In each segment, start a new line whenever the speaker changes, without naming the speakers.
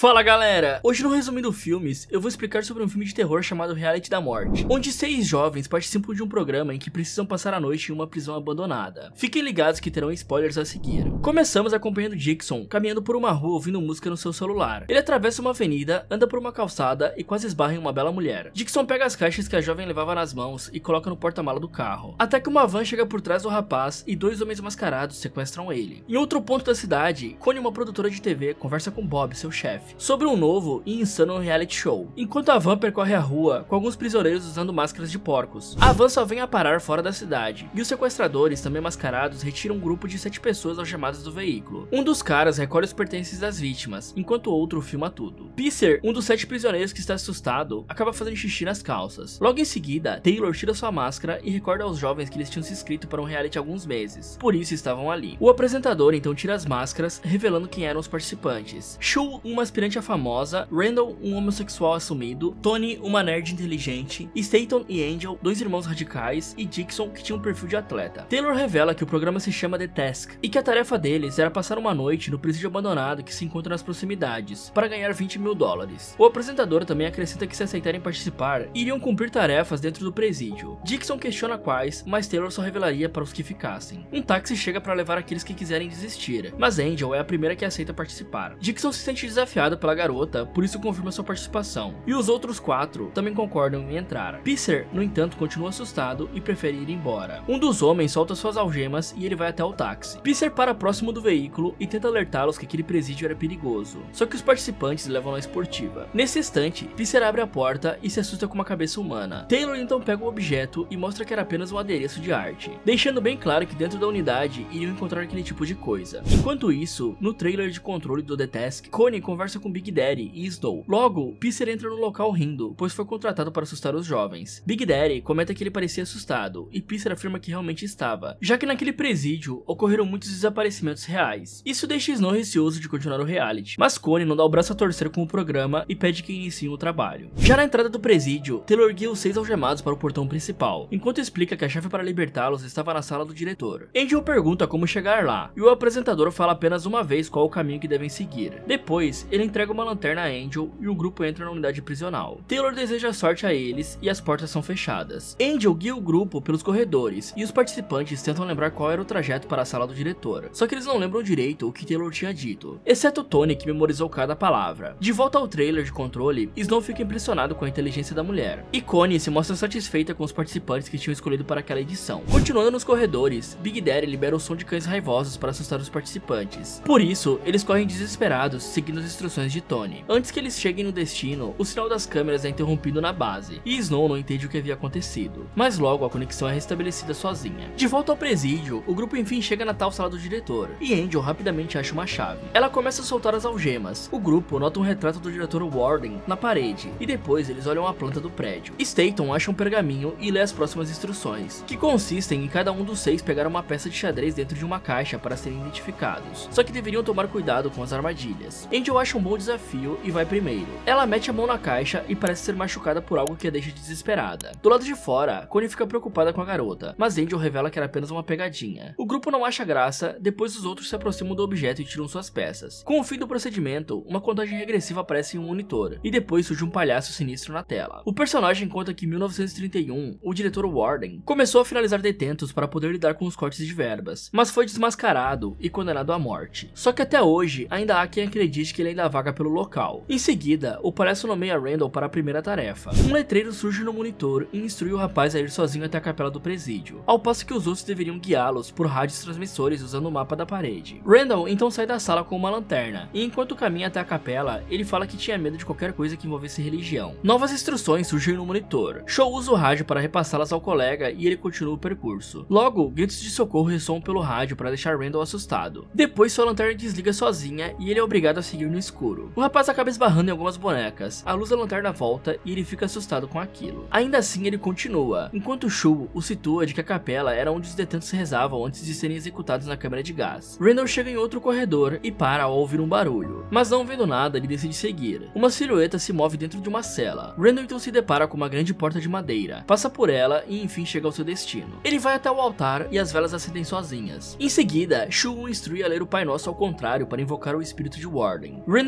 Fala galera! Hoje no Resumindo Filmes, eu vou explicar sobre um filme de terror chamado Reality da Morte, onde 6 jovens participam de um programa em que precisam passar a noite em uma prisão abandonada. Fiquem ligados que terão spoilers a seguir. Começamos acompanhando Dixon, caminhando por uma rua ouvindo música no seu celular. Ele atravessa uma avenida, anda por uma calçada e quase esbarra em uma bela mulher. Dixon pega as caixas que a jovem levava nas mãos e coloca no porta-mala do carro, até que uma van chega por trás do rapaz e 2 homens mascarados sequestram ele. Em outro ponto da cidade, Connie, uma produtora de TV, conversa com Bob, seu chefe, sobre um novo e insano reality show, enquanto a van percorre a rua com alguns prisioneiros usando máscaras de porcos. A van só vem a parar fora da cidade, e os sequestradores, também mascarados, retiram um grupo de 7 pessoas algemadas do veículo. Um dos caras recolhe os pertences das vítimas, enquanto o outro filma tudo. Pisser, um dos 7 prisioneiros que está assustado, acaba fazendo xixi nas calças. Logo em seguida, Taylor tira sua máscara e recorda aos jovens que eles tinham se inscrito para um reality há alguns meses, por isso estavam ali. O apresentador então tira as máscaras, revelando quem eram os participantes. Shu, uma aspirante a famosa, Randall, um homossexual assumido, Tony, uma nerd inteligente, Staton e Angel, 2 irmãos radicais, e Dixon, que tinha um perfil de atleta. Taylor revela que o programa se chama The Task, e que a tarefa deles era passar uma noite no presídio abandonado que se encontra nas proximidades, para ganhar $20 mil. O apresentador também acrescenta que se aceitarem participar, iriam cumprir tarefas dentro do presídio. Dixon questiona quais, mas Taylor só revelaria para os que ficassem. Um táxi chega para levar aqueles que quiserem desistir, mas Angel é a primeira que aceita participar. Dixon se sente desafiado pela garota, por isso confirma sua participação, e os outros 4 também concordam em entrar. Pisser, no entanto, continua assustado e prefere ir embora. Um dos homens solta suas algemas e ele vai até o táxi. Pisser para próximo do veículo e tenta alertá-los que aquele presídio era perigoso, só que os participantes levam na esportiva. Nesse instante, Pisser abre a porta e se assusta com uma cabeça humana. Taylor então pega o objeto e mostra que era apenas um adereço de arte, deixando bem claro que dentro da unidade iriam encontrar aquele tipo de coisa. Enquanto isso, no trailer de controle do The Task, Connie conversa com Big Daddy e Snow. Logo, Pisser entra no local rindo, pois foi contratado para assustar os jovens. Big Daddy comenta que ele parecia assustado, e Pisser afirma que realmente estava, já que naquele presídio ocorreram muitos desaparecimentos reais. Isso deixa Snow receoso de continuar o reality, mas Connie não dá o braço a torcer com o programa e pede que iniciem o trabalho. Já na entrada do presídio, Taylor guia os 6 algemados para o portão principal, enquanto explica que a chave para libertá-los estava na sala do diretor. Angel pergunta como chegar lá, e o apresentador fala apenas uma vez qual o caminho que devem seguir. Depois, ele entrega uma lanterna a Angel e o grupo entra na unidade prisional. Taylor deseja sorte a eles e as portas são fechadas. Angel guia o grupo pelos corredores e os participantes tentam lembrar qual era o trajeto para a sala do diretor, só que eles não lembram direito o que Taylor tinha dito, exceto Tony, que memorizou cada palavra. De volta ao trailer de controle, Snow fica impressionado com a inteligência da mulher, e Connie se mostra satisfeita com os participantes que tinham escolhido para aquela edição. Continuando nos corredores, Big Daddy libera o som de cães raivosos para assustar os participantes. Por isso, eles correm desesperados, seguindo as instruções de Tony. Antes que eles cheguem no destino, o sinal das câmeras é interrompido na base, e Snow não entende o que havia acontecido, mas logo a conexão é restabelecida sozinha. De volta ao presídio, o grupo enfim chega na tal sala do diretor, e Angel rapidamente acha uma chave. Ela começa a soltar as algemas. O grupo nota um retrato do diretor Warden na parede, e depois eles olham a planta do prédio. Staton acha um pergaminho e lê as próximas instruções, que consistem em cada um dos 6 pegar uma peça de xadrez dentro de uma caixa para serem identificados, só que deveriam tomar cuidado com as armadilhas. Angel acha um bom desafio e vai primeiro. Ela mete a mão na caixa e parece ser machucada por algo que a deixa desesperada. Do lado de fora, Connie fica preocupada com a garota, mas Angel revela que era apenas uma pegadinha. O grupo não acha graça, depois os outros se aproximam do objeto e tiram suas peças. Com o fim do procedimento, uma contagem regressiva aparece em um monitor, e depois surge um palhaço sinistro na tela. O personagem conta que em 1931, o diretor Warden começou a finalizar detentos para poder lidar com os cortes de verbas, mas foi desmascarado e condenado à morte. Só que até hoje, ainda há quem acredite que ele ainda vaga pelo local. Em seguida, o palhaço nomeia Randall para a primeira tarefa. Um letreiro surge no monitor e instrui o rapaz a ir sozinho até a capela do presídio, ao passo que os outros deveriam guiá-los por rádios transmissores usando o mapa da parede. Randall então sai da sala com uma lanterna, e enquanto caminha até a capela, ele fala que tinha medo de qualquer coisa que envolvesse religião. Novas instruções surgem no monitor. Shaw usa o rádio para repassá-las ao colega e ele continua o percurso. Logo, gritos de socorro ressoam pelo rádio para deixar Randall assustado. Depois sua lanterna desliga sozinha e ele é obrigado a seguir no escuro. O rapaz acaba esbarrando em algumas bonecas, a luz da lanterna volta e ele fica assustado com aquilo. Ainda assim ele continua, enquanto Shu o situa de que a capela era onde os detentos rezavam antes de serem executados na câmara de gás. Randall chega em outro corredor e para ao ouvir um barulho, mas não vendo nada ele decide seguir. Uma silhueta se move dentro de uma cela. Randall então se depara com uma grande porta de madeira, passa por ela e enfim chega ao seu destino. Ele vai até o altar e as velas acendem sozinhas. Em seguida, Shu o instrui a ler o Pai Nosso ao contrário para invocar o espírito de Warden. Randall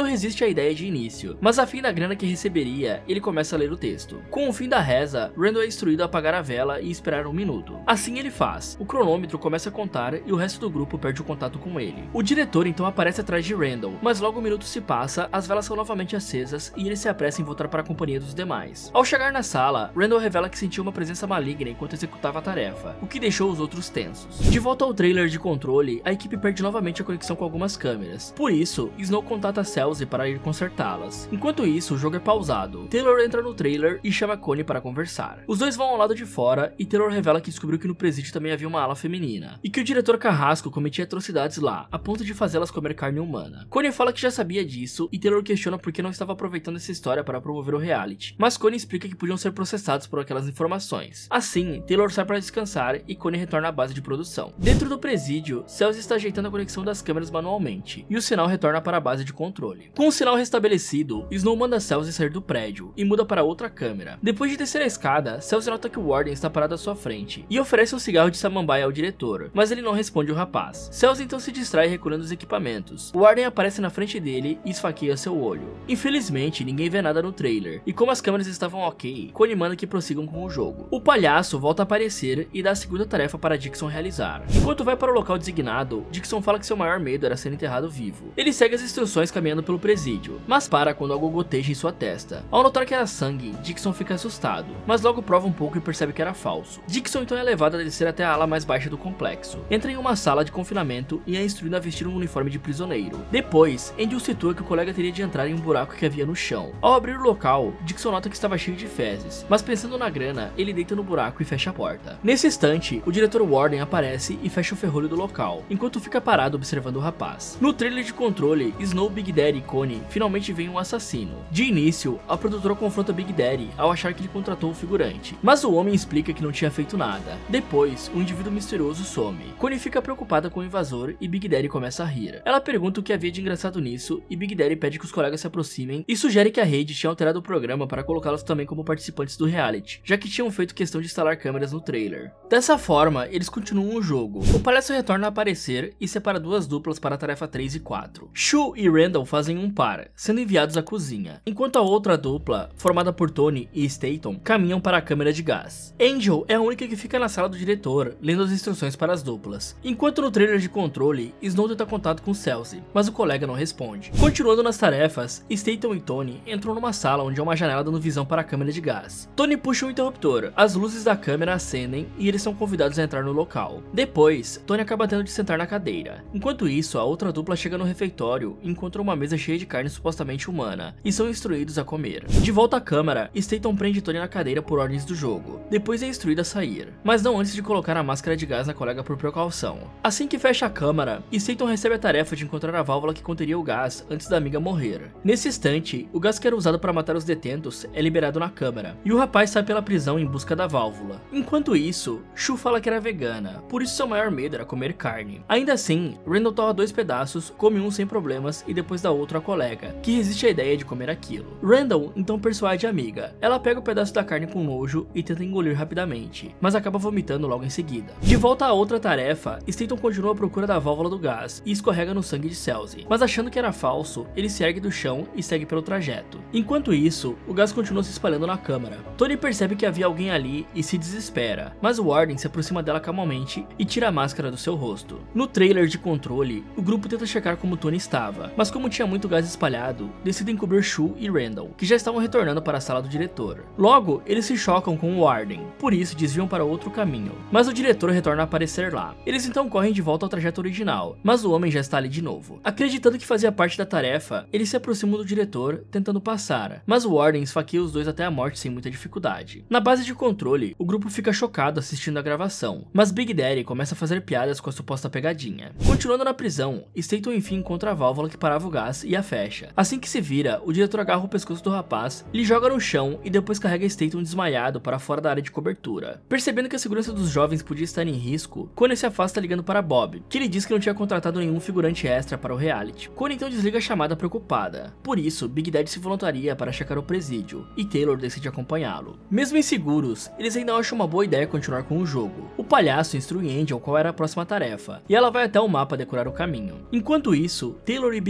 Randall resiste à ideia de início, mas a fim da grana que receberia, ele começa a ler o texto. Com o fim da reza, Randall é instruído a apagar a vela e esperar 1 minuto. Assim ele faz. O cronômetro começa a contar e o resto do grupo perde o contato com ele. O diretor então aparece atrás de Randall, mas logo 1 minuto se passa, as velas são novamente acesas e ele se apressa em voltar para a companhia dos demais. Ao chegar na sala, Randall revela que sentiu uma presença maligna enquanto executava a tarefa, o que deixou os outros tensos. De volta ao trailer de controle, a equipe perde novamente a conexão com algumas câmeras. Por isso, Snow contata Celsey para ir consertá-las. Enquanto isso, o jogo é pausado. Taylor entra no trailer e chama Connie para conversar. Os dois vão ao lado de fora e Taylor revela que descobriu que no presídio também havia uma ala feminina, e que o diretor Carrasco cometia atrocidades lá, a ponto de fazê-las comer carne humana. Connie fala que já sabia disso e Taylor questiona por que não estava aproveitando essa história para promover o reality, mas Connie explica que podiam ser processados por aquelas informações. Assim, Taylor sai para descansar e Connie retorna à base de produção. Dentro do presídio, Celsey está ajeitando a conexão das câmeras manualmente, e o sinal retorna para a base de controle. Com o sinal restabelecido, Snow manda Celsey sair do prédio e muda para outra câmera. Depois de descer a escada, Celsey nota que o Warden está parado à sua frente e oferece um cigarro de samambaia ao diretor, mas ele não responde o rapaz. Celsey então se distrai recolhendo os equipamentos. O Warden aparece na frente dele e esfaqueia seu olho. Infelizmente, ninguém vê nada no trailer, e como as câmeras estavam ok, Connie manda que prossigam com o jogo. O palhaço volta a aparecer e dá a segunda tarefa para Dixon realizar. Enquanto vai para o local designado, Dixon fala que seu maior medo era ser enterrado vivo. Ele segue as instruções caminhando pelo presídio, mas para quando algo goteja em sua testa. Ao notar que era sangue, Dixon fica assustado, mas logo prova um pouco e percebe que era falso. Dixon então é levado a descer até a ala mais baixa do complexo. Entra em uma sala de confinamento e é instruído a vestir um uniforme de prisioneiro. Depois, Angel situa que o colega teria de entrar em um buraco que havia no chão. Ao abrir o local, Dixon nota que estava cheio de fezes, mas pensando na grana, ele deita no buraco e fecha a porta. Nesse instante, o diretor Warden aparece e fecha o ferrolho do local, enquanto fica parado observando o rapaz. No trailer de controle, Snow, Big Daddy e Connie finalmente veem um assassino. De início, a produtora confronta Big Daddy ao achar que ele contratou o figurante, mas o homem explica que não tinha feito nada. Depois, um indivíduo misterioso some. Connie fica preocupada com o invasor e Big Daddy começa a rir. Ela pergunta o que havia de engraçado nisso e Big Daddy pede que os colegas se aproximem e sugere que a rede tinha alterado o programa para colocá-los também como participantes do reality, já que tinham feito questão de instalar câmeras no trailer. Dessa forma, eles continuam o jogo. O palhaço retorna a aparecer e separa duas duplas para a tarefa 3 e 4. Shu e Randall fazem um par, sendo enviados à cozinha, enquanto a outra dupla, formada por Tony e Staton, caminham para a câmera de gás. Angel é a única que fica na sala do diretor, lendo as instruções para as duplas. Enquanto no trailer de controle, Snow tenta contato com Celsey, mas o colega não responde. Continuando nas tarefas, Staton e Tony entram numa sala onde há uma janela dando visão para a câmera de gás. Tony puxa um interruptor, as luzes da câmera acendem e eles são convidados a entrar no local. Depois, Tony acaba tendo de sentar na cadeira. Enquanto isso, a outra dupla chega no refeitório e encontra uma mesa cheia de carne supostamente humana, e são instruídos a comer. De volta à câmara, Staton prende Tony na cadeira por ordens do jogo. Depois é instruído a sair, mas não antes de colocar a máscara de gás na colega por precaução. Assim que fecha a câmara, Staton recebe a tarefa de encontrar a válvula que conteria o gás antes da amiga morrer. Nesse instante, o gás que era usado para matar os detentos é liberado na câmara, e o rapaz sai pela prisão em busca da válvula. Enquanto isso, Shu fala que era vegana, por isso seu maior medo era comer carne. Ainda assim, Randall torra 2 pedaços, come um sem problemas e depois dá outro à colega, que resiste à ideia de comer aquilo. Randall então persuade a amiga. Ela pega o pedaço da carne com nojo e tenta engolir rapidamente, mas acaba vomitando logo em seguida. De volta à outra tarefa, Staton continua à procura da válvula do gás e escorrega no sangue de Celsey, mas achando que era falso, ele se ergue do chão e segue pelo trajeto. Enquanto isso, o gás continua se espalhando na câmara. Tony percebe que havia alguém ali e se desespera, mas o Warden se aproxima dela calmamente e tira a máscara do seu rosto. No trailer de controle, o grupo tenta checar como Tony estava, mas como tinha muito gás espalhado, decidem cobrir Shu e Randall, que já estavam retornando para a sala do diretor. Logo, eles se chocam com o Warden, por isso desviam para outro caminho, mas o diretor retorna a aparecer lá. Eles então correm de volta ao trajeto original, mas o homem já está ali de novo. Acreditando que fazia parte da tarefa, eles se aproximam do diretor, tentando passar, mas o Warden esfaqueia os dois até a morte sem muita dificuldade. Na base de controle, o grupo fica chocado assistindo a gravação, mas Big Daddy começa a fazer piadas com a suposta pegadinha. Continuando na prisão, Staton enfim encontra a válvula que parava o gás e a fecha. Assim que se vira, o diretor agarra o pescoço do rapaz, lhe joga no chão e depois carrega Staton desmaiado para fora da área de cobertura. Percebendo que a segurança dos jovens podia estar em risco, Connie se afasta ligando para Bob, que lhe diz que não tinha contratado nenhum figurante extra para o reality. Connie então desliga a chamada preocupada. Por isso, Big Daddy se voluntaria para checar o presídio, e Taylor decide acompanhá-lo. Mesmo inseguros, eles ainda acham uma boa ideia continuar com o jogo. O palhaço instrui Angel qual era a próxima tarefa, e ela vai até o mapa decorar o caminho. Enquanto isso, Taylor e Big Daddy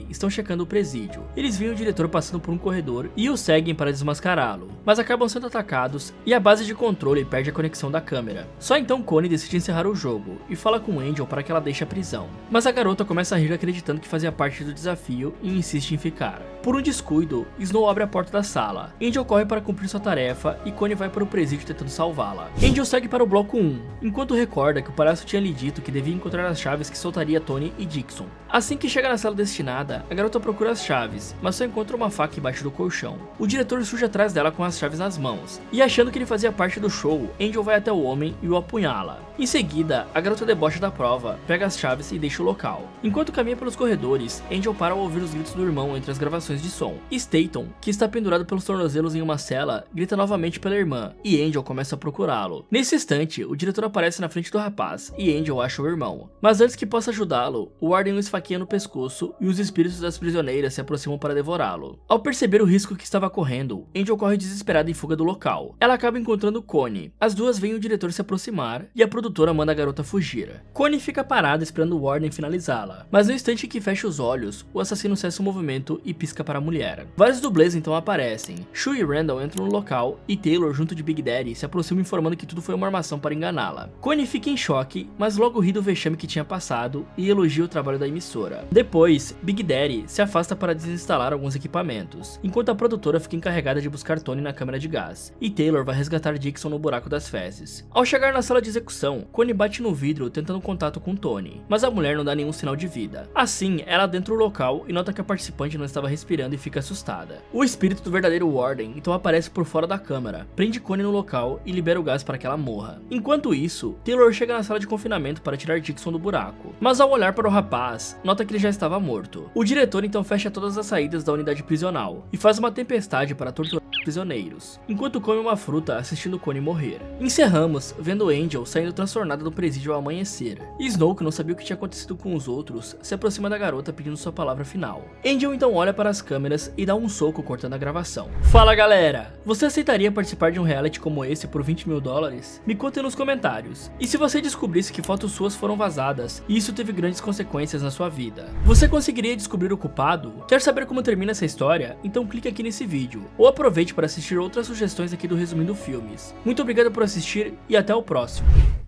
FBI estão checando o presídio. Eles veem o diretor passando por um corredor e o seguem para desmascará-lo, mas acabam sendo atacados e a base de controle perde a conexão da câmera. Só então Connie decide encerrar o jogo e fala com Angel para que ela deixe a prisão, mas a garota começa a rir acreditando que fazia parte do desafio e insiste em ficar. Por um descuido, Snow abre a porta da sala. Angel corre para cumprir sua tarefa e Connie vai para o presídio tentando salvá-la. Angel segue para o bloco 1, enquanto recorda que o palhaço tinha lhe dito que devia encontrar as chaves que soltaria Tony e Dixon. Assim que chega na sala destinada, a garota procura as chaves, mas só encontra uma faca embaixo do colchão. O diretor surge atrás dela com as chaves nas mãos, e achando que ele fazia parte do show, Angel vai até o homem e o apunhala. Em seguida, a garota debocha da prova, pega as chaves e deixa o local. Enquanto caminha pelos corredores, Angel para ao ouvir os gritos do irmão entre as gravações de som. Staton, que está pendurado pelos tornozelos em uma cela, grita novamente pela irmã, e Angel começa a procurá-lo. Nesse instante, o diretor aparece na frente do rapaz, e Angel acha o irmão. Mas antes que possa ajudá-lo, o Warden o esfaqueia no pescoço e os espíritos das prisioneiras se aproximam para devorá-lo. Ao perceber o risco que estava correndo, Angel corre desesperada em fuga do local. Ela acaba encontrando Connie. As duas veem o diretor se aproximar, e a produtora manda a garota fugir. Connie fica parada esperando o Warden finalizá-la, mas no instante que fecha os olhos, o assassino cessa o movimento e pisca para a mulher. Vários dublês então aparecem. Shu e Randall entram no local e Taylor, junto de Big Daddy, se aproxima informando que tudo foi uma armação para enganá-la. Connie fica em choque, mas logo ri do vexame que tinha passado e elogia o trabalho da emissora. Depois, Big Daddy se afasta para desinstalar alguns equipamentos, enquanto a produtora fica encarregada de buscar Tony na câmara de gás, e Taylor vai resgatar Dixon no buraco das fezes. Ao chegar na sala de execução, Connie bate no vidro tentando contato com Tony, mas a mulher não dá nenhum sinal de vida. Assim, ela adentra o local e nota que a participante não estava respirando e fica assustada. O espírito do verdadeiro Warden então aparece por fora da câmara, prende Connie no local e libera o gás para que ela morra. Enquanto isso, Taylor chega na sala de confinamento para tirar Dixon do buraco, mas ao olhar para o rapaz, nota que ele já estava morto. O diretor então fecha todas as saídas da unidade prisional e faz uma tempestade para torturar os prisioneiros, enquanto come uma fruta assistindo Connie morrer. Encerramos vendo Angel saindo transtornada do presídio ao amanhecer. Snow, que não sabia o que tinha acontecido com os outros, se aproxima da garota pedindo sua palavra final. Angel então olha para as câmeras e dá um soco cortando a gravação. Fala galera, você aceitaria participar de um reality como esse por 20 mil dólares? Me conte nos comentários. E se você descobrisse que fotos suas foram vazadas e isso teve grandes consequências na sua vida, você conseguiria descobrir o culpado? Quer saber como termina essa história? Então clique aqui nesse vídeo, ou aproveite para assistir outras sugestões aqui do Resumindo Filmes. Muito obrigado por assistir e até o próximo.